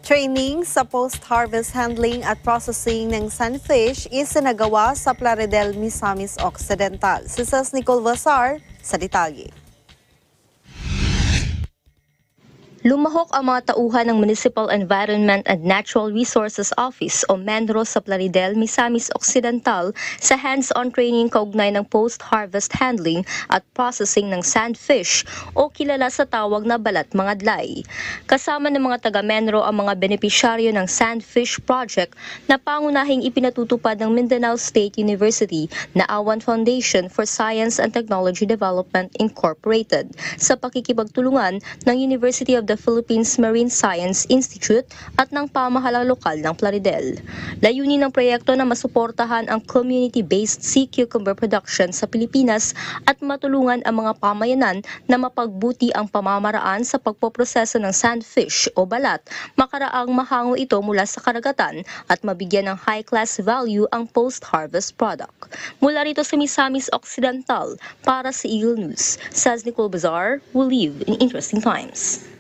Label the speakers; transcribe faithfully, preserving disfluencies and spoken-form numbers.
Speaker 1: Training sa post-harvest handling at processing ng sandfish isinagawa sa Plaridel, Misamis Occidental. Si Sas Nicole Vasar sa detalye.
Speaker 2: Lumahok ang mga tauhan ng Municipal Environment and Natural Resources Office o MENRO sa Plaridel, Misamis Occidental sa hands-on training kaugnay ng post-harvest handling at processing ng sandfish o kilala sa tawag na balat mga dlay. Kasama ng mga taga-MENRO ang mga benepisyaryo ng Sandfish Project na pangunahing ipinatutupad ng Mindanao State University na Awan Foundation for Science and Technology Development Incorporated sa pakikipagtulungan ng University of the Philippines Marine Science Institute at ng pamahalang lokal ng Plaridel. Layunin ng proyekto na masuportahan ang community-based sea cucumber production sa Pilipinas at matulungan ang mga pamayanan na mapagbuti ang pamamaraan sa pagpoproseso ng sandfish o balat, makaraang mahango ito mula sa karagatan at mabigyan ng high-class value ang post-harvest product. Mula rito sa Misamis Occidental, para sa Eagle News, Saz Nicole Bazar will live in interesting times.